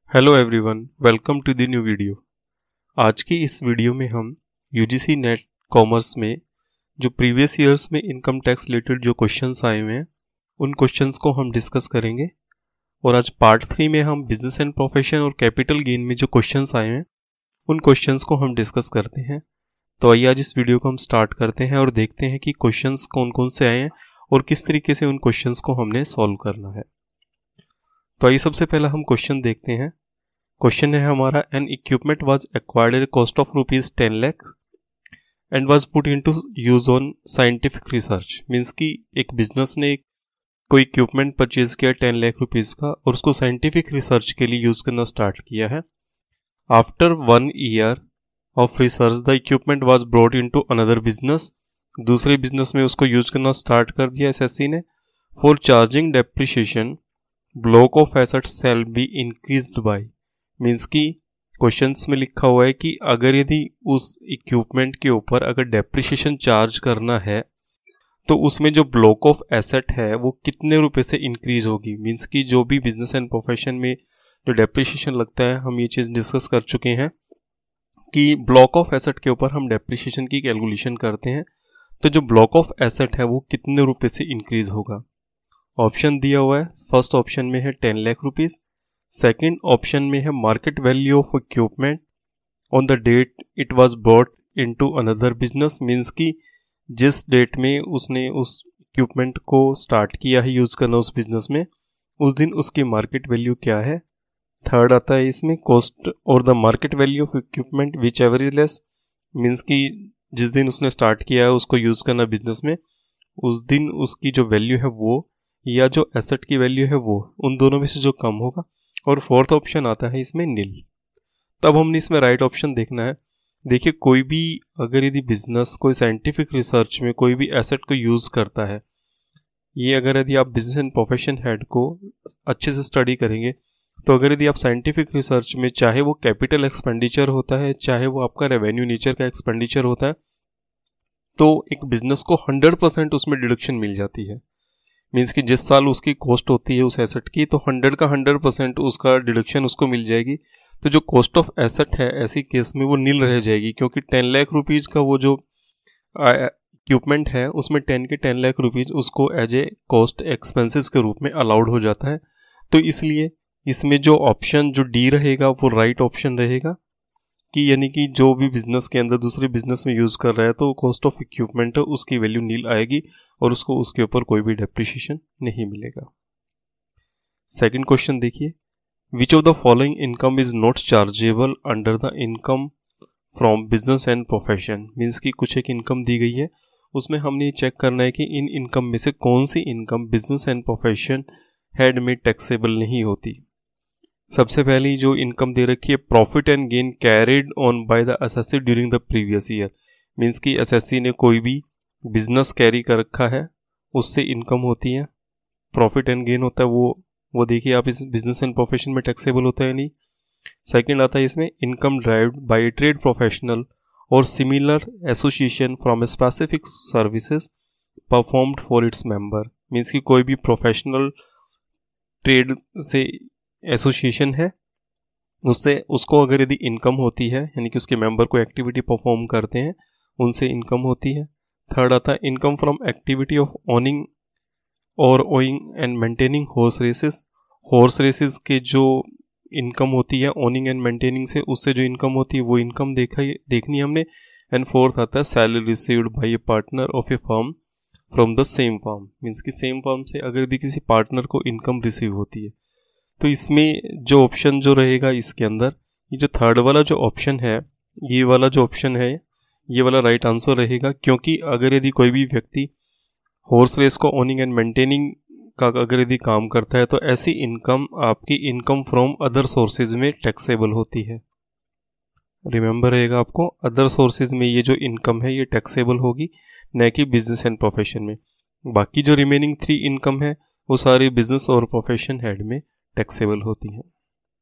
Hello everyone, welcome to the new video. आज की इस वीडियो में हम यूजीसी नेट कॉमर्स में जो प्रीवियस ईयर्स में इनकम टैक्स रिलेटेड जो क्वेश्चंस आए हुए हैं उन क्वेश्चंस को हम डिस्कस करेंगे। और आज पार्ट 3 में हम बिजनेस एंड प्रोफेशन और कैपिटल गेन में जो क्वेश्चंस आए हैं उन क्वेश्चंस को हम डिस्कस करते हैं। तो आइए आज इस वीडियो को हम स्टार्ट करते हैं और देखते हैं कि क्वेश्चंस कौन कौन से आए हैं और किस तरीके से उन क्वेश्चंस को हमने सॉल्व करना है। तो आइए सबसे पहला हम क्वेश्चन देखते हैं। क्वेश्चन है हमारा, an equipment was acquired at cost of ₹10 lakh and was put into use on scientific research. Means कि एक बिजनेस ने कोई इक्विपमेंट परचेज किया 10 लाख रुपीस का और उसको साइंटिफिक रिसर्च के लिए यूज करना स्टार्ट किया है। After 1 year of research the equipment was brought into another business. दूसरे बिजनेस में उसको यूज करना स्टार्ट कर दिया एसएससी ने। For charging depreciation block of assets shall be increased by. Means कि क्वेश्चंस में लिखा हुआ है कि अगर यदि उस इक्विपमेंट के ऊपर अगर डेप्रिसिएशन चार्ज करना है तो उसमें जो ब्लॉक ऑफ एसेट है वो कितने रुपए से इंक्रीज होगी। मीन्स कि जो भी बिजनेस एंड प्रोफेशन में जो डेप्रिसिएशन लगता है हम ये चीज़ डिस्कस कर चुके हैं कि ब्लॉक ऑफ एसेट के ऊपर हम डेप्रिसिएशन की कैलकुलेशन करते हैं। तो जो ब्लॉक ऑफ एसेट है वो कितने रुपए से इंक्रीज होगा। ऑप्शन दिया हुआ है, फर्स्ट ऑप्शन में है 10 लाख रुपीज़, सेकेंड ऑप्शन में है market value of equipment on the date it was brought into another business. Means कि जिस डेट में उसने उस इक्विपमेंट को स्टार्ट किया है यूज़ करना उस बिजनेस में उस दिन उसकी मार्केट वैल्यू क्या है। थर्ड आता है इसमें कॉस्ट और the market value of equipment whichever is less. Means कि जिस दिन उसने स्टार्ट किया है उसको यूज़ करना बिजनेस में उस दिन उसकी जो वैल्यू है वो या जो एसेट की वैल्यू है वो उन दोनों में से जो कम होगा। और फोर्थ ऑप्शन आता है इसमें नील। तब हमने इसमें राइट ऑप्शन देखना है। देखिए कोई भी अगर यदि बिजनेस कोई साइंटिफिक रिसर्च में कोई भी एसेट को यूज़ करता है, ये अगर यदि आप बिजनेस एंड प्रोफेशन हेड को अच्छे से स्टडी करेंगे तो अगर यदि आप साइंटिफिक रिसर्च में चाहे वो कैपिटल एक्सपेंडिचर होता है चाहे वो आपका रेवेन्यू नेचर का एक्सपेंडिचर होता है तो एक बिजनेस को 100% उसमें डिडक्शन मिल जाती है। मीन्स कि जिस साल उसकी कॉस्ट होती है उस एसेट की तो 100 का 100% उसका डिडक्शन उसको मिल जाएगी। तो जो कॉस्ट ऑफ एसेट है ऐसी केस में वो नील रह जाएगी क्योंकि 10 लाख रुपीज़ का वो जो इक्विपमेंट है उसमें 10 के 10 लाख रुपीज़ उसको एज ए कॉस्ट एक्सपेंसेस के रूप में अलाउड हो जाता है। तो इसलिए इसमें जो ऑप्शन जो डी रहेगा वो राइट ऑप्शन रहेगा कि यानी कि जो भी बिजनेस के अंदर दूसरे बिजनेस में यूज़ कर रहा है तो कॉस्ट ऑफ इक्विपमेंट है उसकी वैल्यू नील आएगी और उसको उसके ऊपर कोई भी डेप्रिसिएशन नहीं मिलेगा। सेकंड क्वेश्चन देखिए, which of the following income is not chargeable under the income from business and profession. Means कि कुछ एक इनकम दी गई है उसमें हमने ये चेक करना है कि इन इनकम में से कौन सी income business and profession head में टैक्सेबल नहीं होती। सबसे पहली जो इनकम दे रखी है, profit and gain carried on by the SSC during the previous year. Means कि एसएससी ने कोई भी बिजनेस कैरी कर रखा है उससे इनकम होती है, प्रॉफिट एंड गेन होता है वो देखिए आप इस बिजनेस एंड प्रोफेशन में टैक्सेबल होता है नहीं। सेकंड आता है इसमें income derived by a trade professional और similar association from a specific services performed for its member. Means कि कोई भी प्रोफेशनल ट्रेड से एसोसिएशन है उससे उसको अगर यदि इनकम होती है यानी कि उसके मेंबर को एक्टिविटी परफॉर्म करते हैं उनसे इनकम होती है। थर्ड आता है income from activity of owning और owing and maintaining horse races. Horse races के जो इनकम होती है ओनिंग एंड मेंटेनिंग से उससे जो इनकम होती है वो इनकम देखनी हमने। एंड फोर्थ आता है salary received by a partner of a firm from the same firm. Means कि सेम फर्म से अगर यदि किसी पार्टनर को इनकम रिसीव होती है तो इसमें जो ऑप्शन जो रहेगा इसके अंदर ये जो थर्ड वाला जो ऑप्शन है ये वाला जो ऑप्शन है ये वाला राइट आंसर रहेगा। क्योंकि अगर यदि कोई भी व्यक्ति हॉर्स रेस को ओनिंग एंड मेंटेनिंग का अगर यदि काम करता है तो ऐसी इनकम आपकी इनकम फ्रॉम अदर सोर्सेज में टैक्सेबल होती है। रिमेंबर रहेगा आपको, अदर सोर्सेज में ये जो इनकम है ये टैक्सेबल होगी न कि बिजनेस एंड प्रोफेशन में। बाकी जो रिमेनिंग 3 इनकम है वो सारी बिजनेस और प्रोफेशन हेड में टैक्सेबल होती हैं।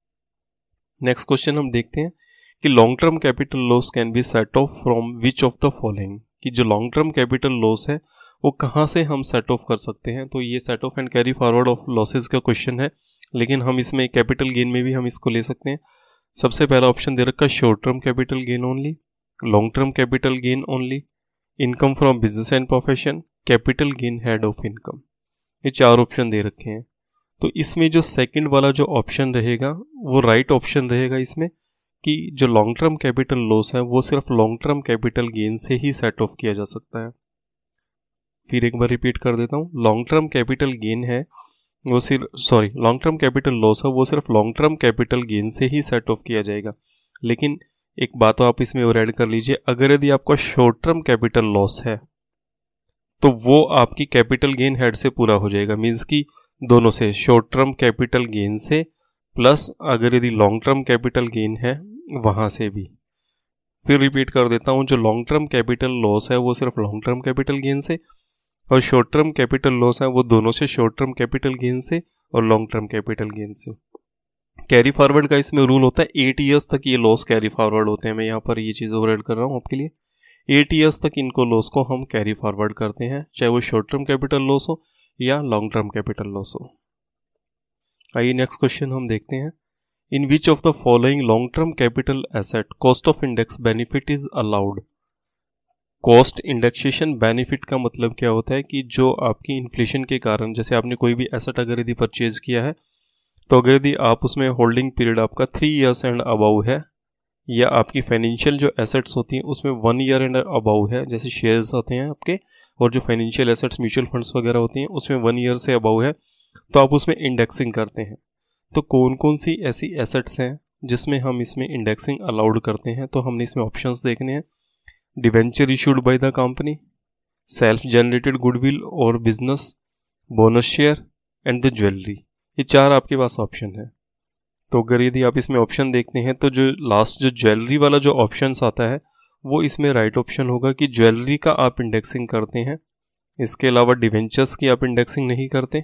नेक्स्ट क्वेश्चन हम देखते हैं कि long term capital loss can be set off from which of the following. कि जो लॉन्ग टर्म कैपिटल लॉस है वो कहाँ से हम सेट ऑफ कर सकते हैं। तो ये set off and carry forward of losses का क्वेश्चन है लेकिन हम इसमें कैपिटल गेन में भी हम इसको ले सकते हैं। सबसे पहला ऑप्शन दे रखा short term capital gain only, long term capital gain only, income from business and profession, capital gain head of income. ये 4 ऑप्शन दे रखे हैं। तो इसमें जो सेकंड वाला जो ऑप्शन रहेगा वो राइट ऑप्शन रहेगा इसमें, कि जो लॉन्ग टर्म कैपिटल लॉस है वो सिर्फ लॉन्ग टर्म कैपिटल गेन से ही सेट ऑफ किया जा सकता है। फिर एक बार रिपीट कर देता हूँ, लॉन्ग टर्म कैपिटल गेन है वो लॉन्ग टर्म कैपिटल लॉस है वो सिर्फ लॉन्ग टर्म कैपिटल गेन से ही सेट ऑफ किया जाएगा। लेकिन एक बात तो आप इसमें और ऐड कर लीजिए, अगर यदि आपका शॉर्ट टर्म कैपिटल लॉस है तो वो आपकी कैपिटल गेन हेड से पूरा हो जाएगा, मीन्स कि दोनों से, शॉर्ट टर्म कैपिटल गेन से प्लस अगर यदि लॉन्ग टर्म कैपिटल गेन है वहाँ से भी। फिर रिपीट कर देता हूँ, जो लॉन्ग टर्म कैपिटल लॉस है वो सिर्फ लॉन्ग टर्म कैपिटल गेन से, और शॉर्ट टर्म कैपिटल लॉस है वो दोनों से, शॉर्ट टर्म कैपिटल गेन से और लॉन्ग टर्म कैपिटल गेन से। कैरी फॉरवर्ड का इसमें रूल होता है 8 ईयर्स तक ये लॉस कैरी फॉरवर्ड होते हैं। मैं यहाँ पर ये चीज़ और ऐड कर रहा हूँ आपके लिए, 8 ईयर्स तक इनको लॉस को हम कैरी फॉरवर्ड करते हैं, चाहे वो शॉर्ट टर्म कैपिटल लॉस हो या लॉन्ग टर्म कैपिटल लॉस हो। आइए नेक्स्ट क्वेश्चन हम देखते हैं। In which of the following long term capital asset cost of index benefit is allowed. Cost indexation benefit का मतलब क्या होता है कि जो आपकी इन्फ्लेशन के कारण, जैसे आपने कोई भी एसेट अगर यदि परचेज किया है तो अगर यदि आप उसमें होल्डिंग पीरियड आपका 3 ईयर्स एंड अबाउ है, या आपकी फाइनेंशियल जो एसेट्स होती हैं उसमें 1 ईयर एंड अबाउ है, जैसे शेयर्स होते हैं आपके, और जो फाइनेंशियल एसेट्स म्यूचुअल फंड्स वगैरह होती हैं उसमें 1 ईयर से अबाउ है, तो आप उसमें इंडेक्सिंग करते हैं। तो कौन कौन सी ऐसी एसेट्स हैं जिसमें हम इसमें इंडेक्सिंग अलाउड करते हैं, तो हमने इसमें ऑप्शंस देखने हैं। Debenture issued by the company, self generated goodwill और business, bonus share and the jewellery. ये 4 आपके पास ऑप्शन है। तो अगर यदि आप इसमें ऑप्शन देखते हैं तो जो लास्ट जो ज्वेलरी वाला जो ऑप्शन आता है वो इसमें राइट ऑप्शन होगा कि ज्वेलरी का आप इंडेक्सिंग करते हैं। इसके अलावा डिवेंचर्स की आप इंडेक्सिंग नहीं करते।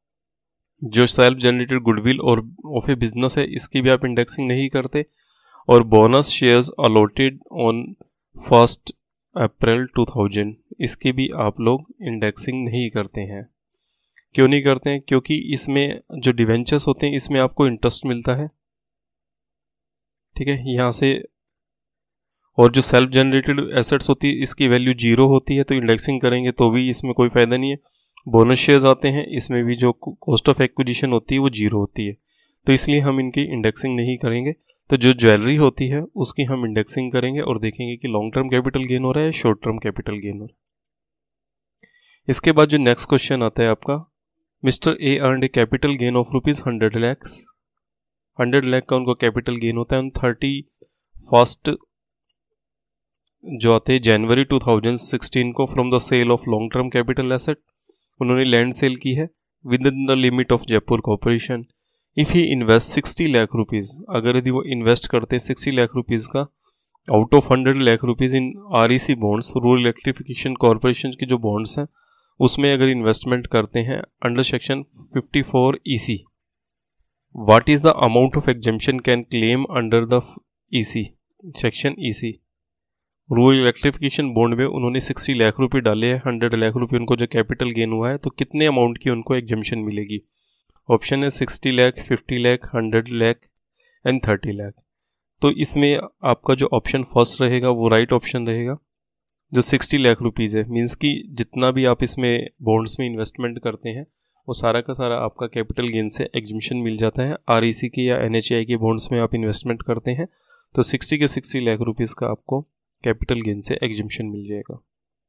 जो सेल्फ जनरेटेड गुडविल और ऑफ ए बिजनेस है इसकी भी आप इंडेक्सिंग नहीं करते। और bonus shares allotted on 1 April 2000, इसकी भी आप लोग इंडेक्सिंग नहीं करते हैं। क्यों नहीं करते हैं? क्योंकि इसमें जो डिवेंचर्स होते हैं इसमें आपको इंटरेस्ट मिलता है, ठीक है, यहाँ से। और जो सेल्फ जनरेटेड एसेट्स होती है इसकी वैल्यू 0 होती है, तो इंडेक्सिंग करेंगे तो भी इसमें कोई फ़ायदा नहीं है। बोनस शेयर्स आते हैं, इसमें भी जो कॉस्ट ऑफ एक्विजिशन होती है वो 0 होती है, तो इसलिए हम इनकी इंडेक्सिंग नहीं करेंगे। तो जो ज्वेलरी होती है उसकी हम इंडेक्सिंग करेंगे और देखेंगे कि लॉन्ग टर्म कैपिटल गेन हो रहा है, शॉर्ट टर्म कैपिटल गेन हो रहा है। इसके बाद जो नेक्स्ट क्वेश्चन आता है आपका, mister A earned a capital gain of ₹100 lakhs। 100 lakh का उनको कैपिटल गेन होता है ऑन 31 जो आते हैं जनवरी 2016 को from the sale of long term capital asset. उन्होंने लैंड सेल की है within the limit of Jaipur corporation. If he invest 60 lakh rupees, अगर यदि वो इन्वेस्ट करते हैं 60 लाख रुपीज़ का out of 100 lakh rupees in REC bonds, rural electrification corporation की जो बॉन्ड्स हैं उसमें अगर इन्वेस्टमेंट करते हैं under section 54 EC, what is the amount of exemption can claim under the EC section EC। Rural electrification bond में उन्होंने 60 लाख रुपये डाले हैं, 100 लाख रुपये उनको जो कैपिटल गेन हुआ है, तो कितने अमाउंट की उनको एग्जेम्पशन मिलेगी? ऑप्शन है 60 लाख, 50 लाख, 100 लाख एंड 30 लाख। तो इसमें आपका जो ऑप्शन फर्स्ट रहेगा वो राइट ऑप्शन रहेगा, जो 60 लाख रुपीज़ है। मीन्स कि जितना भी आप इसमें बॉन्ड्स में इन्वेस्टमेंट करते हैं वो सारा का सारा आपका कैपिटल गेन से एग्जेम्पशन मिल जाता है। REC के या NHI के बॉन्ड्स में आप इन्वेस्टमेंट करते हैं तो 60 के 60 लाख रुपीज़ का आपको कैपिटल गेन से एग्जेम्पशन मिल जाएगा।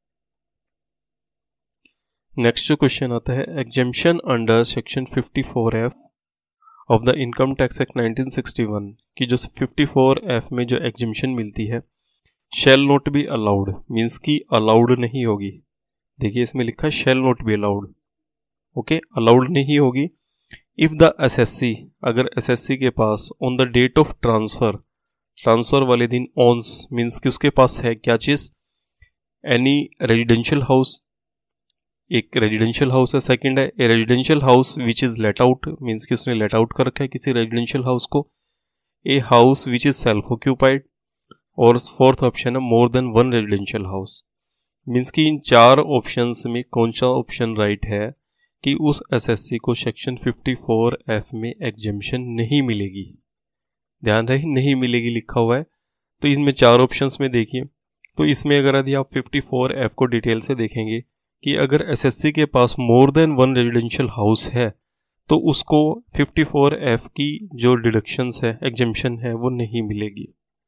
नेक्स्ट जो क्वेश्चन आता है, exemption under section 54F of the income tax act 1961 की जो 54F में जो एग्जेम्पशन मिलती है, shall not be allowed, means कि अलाउड नहीं होगी। देखिए इसमें लिखा है shall not be allowed, okay, allowed नहीं होगी। इफ़ द SSC, अगर SSC के पास on the date of transfer वाले दिन ऑन्स, मीन्स कि उसके पास है क्या चीज़, एनी रेजिडेंशियल हाउस, एक रेजिडेंशियल हाउस है, सेकंड है a residential house which is let out, means कि उसने लेट आउट कर रखा है किसी रेजिडेंशियल हाउस को, a house which is self occupied, और फोर्थ ऑप्शन है more than 1 residential house. Means कि इन 4 ऑप्शंस में कौन सा ऑप्शन राइट है कि उस एसएससी को सेक्शन 54F में एग्जेम्पशन नहीं मिलेगी। ध्यान रहे, नहीं मिलेगी लिखा हुआ है। तो इसमें 4 ऑप्शंस में देखिए, तो इसमें अगर यदि आप 54F को डिटेल से देखेंगे कि अगर एसएससी के पास मोर देन 1 रेजिडेंशियल हाउस है तो उसको 54F की जो डिडक्शंस है, एग्जेम्पशन है, वो नहीं मिलेगी।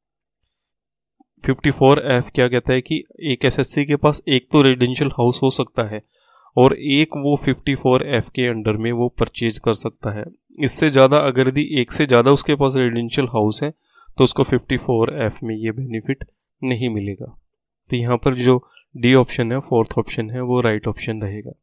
54F क्या कहता है कि एक एसएससी के पास एक तो रेजिडेंशियल हाउस हो सकता है और एक वो 54F के अंडर में वो परचेज कर सकता है। इससे ज़्यादा अगर यदि एक से ज़्यादा उसके पास रेजिडेंशियल हाउस है तो उसको 54F में ये बेनिफिट नहीं मिलेगा। तो यहाँ पर जो डी ऑप्शन है, 4th ऑप्शन है, वो राइट ऑप्शन रहेगा।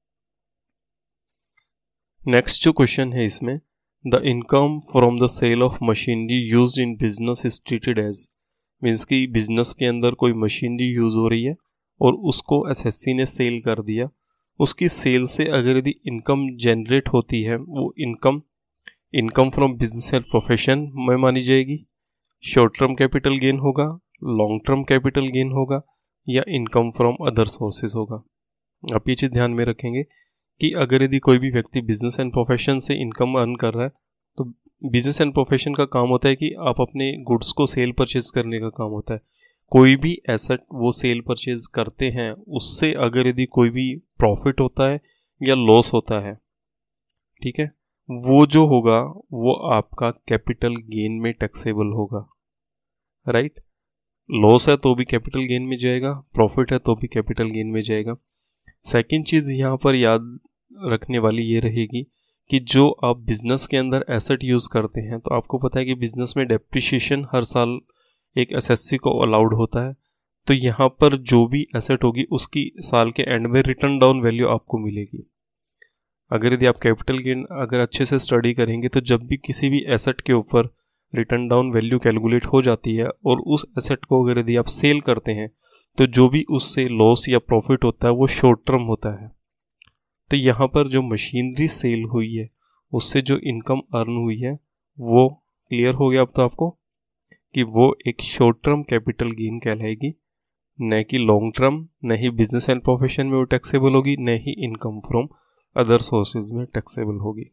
नेक्स्ट जो क्वेश्चन है इसमें, the income from the sale of machinery used in business is treated as, means कि बिजनेस के अंदर कोई मशीनरी यूज हो रही है और उसको एसएससी ने सेल कर दिया, उसकी सेल से अगर यदि इनकम जनरेट होती है वो income from business and profession में मानी जाएगी, शॉर्ट टर्म कैपिटल गेन होगा, लॉन्ग टर्म कैपिटल गेन होगा, या इनकम फ्रॉम अदर सोर्सेज होगा। आप ये चीज़ ध्यान में रखेंगे कि अगर यदि कोई भी व्यक्ति बिजनेस एंड प्रोफेशन से इनकम अर्न कर रहा है तो बिजनेस एंड प्रोफेशन का काम होता है कि आप अपने गुड्स को सेल परचेज करने का काम होता है। कोई भी एसेट वो सेल परचेज करते हैं, उससे अगर यदि कोई भी प्रॉफिट होता है या लॉस होता है, ठीक है, वो जो होगा वो आपका कैपिटल गेन में टैक्सेबल होगा, राइट। लॉस है तो भी कैपिटल गेन में जाएगा, प्रॉफिट है तो भी कैपिटल गेन में जाएगा। सेकंड चीज़ यहाँ पर याद रखने वाली ये रहेगी कि जो आप बिजनेस के अंदर एसेट यूज़ करते हैं, तो आपको पता है कि बिजनेस में डेप्रिसिएशन हर साल एक एसएससी को अलाउड होता है। तो यहाँ पर जो भी एसेट होगी उसकी साल के एंड में रिटर्न डाउन वैल्यू आपको मिलेगी। अगर यदि आप कैपिटल गेन अगर अच्छे से स्टडी करेंगे तो जब भी किसी भी एसेट के ऊपर रिटर्न डाउन वैल्यू कैलकुलेट हो जाती है और उस एसेट को अगर यदि आप सेल करते हैं तो जो भी उससे लॉस या प्रॉफिट होता है वो शॉर्ट टर्म होता है। तो यहाँ पर जो मशीनरी सेल हुई है उससे जो इनकम अर्न हुई है वो क्लियर हो गया अब तो आपको कि वो एक शॉर्ट टर्म कैपिटल गेन कहलाएगी, न कि लॉन्ग टर्म, न ही बिजनेस एंड प्रोफेशन में वो टैक्सेबल होगी, न ही इनकम फ्रॉम अदर सोर्सेज में टैक्सेबल होगी।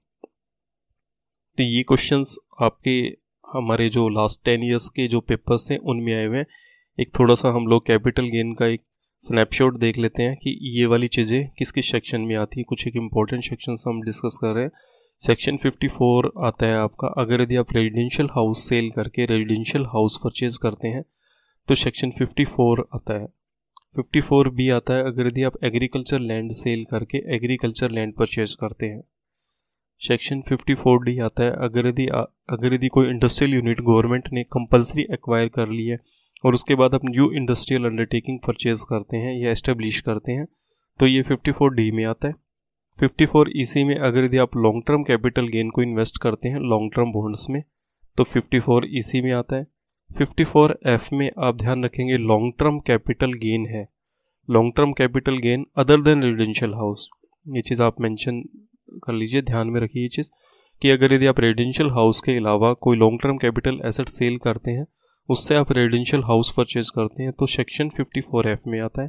तो ये क्वेश्चंस आपके हमारे जो लास्ट 10 ईयर्स के जो पेपर्स हैं उनमें आए हुए हैं। एक थोड़ा सा हम लोग कैपिटल गेन का एक स्नैपशॉट देख लेते हैं कि ये वाली चीज़ें किस किस सेक्शन में आती है। कुछ एक इम्पोर्टेंट सेक्शन हम डिस्कस कर रहे हैं। सेक्शन 54 आता है आपका, अगर यदि आप रेजिडेंशियल हाउस सेल करके रेजिडेंशियल हाउस परचेज करते हैं तो सेक्शन 54 आता है। 54 भी आता है अगर यदि आप एग्रीकल्चर लैंड सेल करके एग्रीकल्चर लैंड परचेज करते हैं। सेक्शन 54D आता है अगर यदि कोई इंडस्ट्रियल यूनिट गवर्नमेंट ने कंपलसरी एक्वायर कर ली है और उसके बाद आप न्यू इंडस्ट्रियल अंडरटेकिंग परचेज करते हैं या एस्टेब्लिश करते हैं तो ये 54D में आता है। 54EC में अगर यदि आप लॉन्ग टर्म कैपिटल गेन को इन्वेस्ट करते हैं लॉन्ग टर्म बॉन्ड्स में तो 54EC में आता है। 54F में आप ध्यान रखेंगे लॉन्ग टर्म कैपिटल गेन है, long term capital gain other than residential house. ये चीज़ आप मेंशन कर लीजिए, ध्यान में रखिए ये चीज़ कि अगर यदि आप रेजिडेंशियल हाउस के अलावा कोई long term capital asset sale करते हैं उससे आप रेजिडेंशियल हाउस परचेज करते हैं तो सेक्शन 54F में आता है।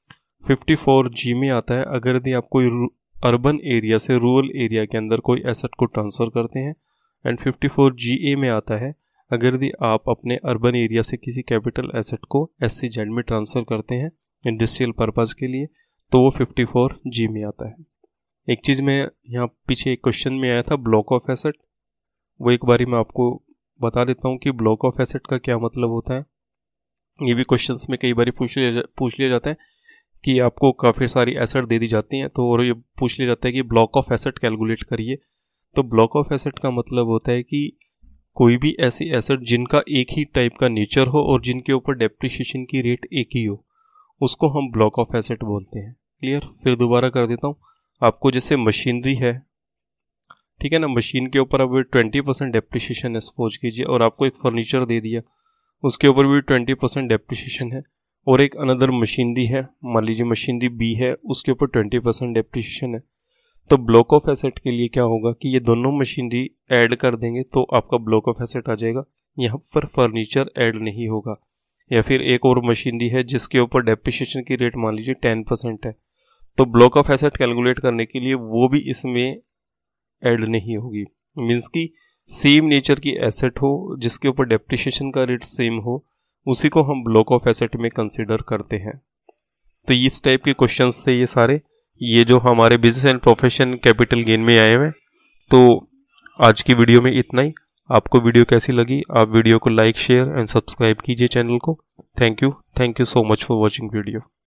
54G में आता है अगर यदि आप कोई अर्बन एरिया से रूरल एरिया के अंदर कोई एसेट को ट्रांसफ़र करते हैं। एंड 54GA में आता है अगर यदि आप अपने अर्बन एरिया से किसी कैपिटल एसेट को SCZ में ट्रांसफ़र करते हैं इंडस्ट्रियल पर्पज़ के लिए तो वो 54G में आता है। एक चीज़ मैं यहाँ पीछे एक क्वेश्चन में आया था ब्लॉक ऑफ एसेट, वो एक बारी मैं आपको बता देता हूँ कि ब्लॉक ऑफ एसेट का क्या मतलब होता है। ये भी क्वेश्चंस में कई बार पूछ लिया जाता है कि आपको काफ़ी सारी एसेट दे दी जाती हैं तो और ये पूछ लिया जाता है कि ब्लॉक ऑफ एसेट कैलकुलेट करिए। तो ब्लॉक ऑफ एसेट का मतलब होता है कि कोई भी ऐसी एसेट जिनका एक ही टाइप का नेचर हो और जिनके ऊपर डेप्रिसिएशन की रेट एक ही हो उसको हम ब्लॉक ऑफ एसेट बोलते हैं। क्लियर? फिर दोबारा कर देता हूँ आपको। जैसे मशीनरी है, ठीक है ना, मशीन के ऊपर अब 20% डेप्रिसिएशन है सपोज कीजिए और आपको एक फर्नीचर दे दिया उसके ऊपर भी 20% डेप्रिसिएशन है और एक अनदर मशीनरी है, मान लीजिए मशीनरी बी है, उसके ऊपर 20% डेप्रिसिएशन है। तो ब्लॉक ऑफ एसेट के लिए क्या होगा कि ये दोनों मशीनरी ऐड कर देंगे तो आपका ब्लॉक ऑफ एसेट आ जाएगा। यहाँ पर फर्नीचर ऐड नहीं होगा। या फिर एक और मशीनरी है जिसके ऊपर डेप्रिसिएशन की रेट मान लीजिए 10% है तो ब्लॉक ऑफ एसेट कैलकुलेट करने के लिए वो भी इसमें ऐड नहीं होगी। मीन्स कि सेम नेचर की एसेट हो जिसके ऊपर डेप्रिसिएशन का रेट सेम हो, उसी को हम ब्लॉक ऑफ एसेट में कंसिडर करते हैं। तो इस टाइप के क्वेश्चंस से ये सारे, ये जो हमारे business and profession capital gain में आए हुए। तो आज की वीडियो में इतना ही। आपको वीडियो कैसी लगी? आप वीडियो को लाइक, शेयर एंड सब्सक्राइब कीजिए चैनल को। Thank you so much for watching video.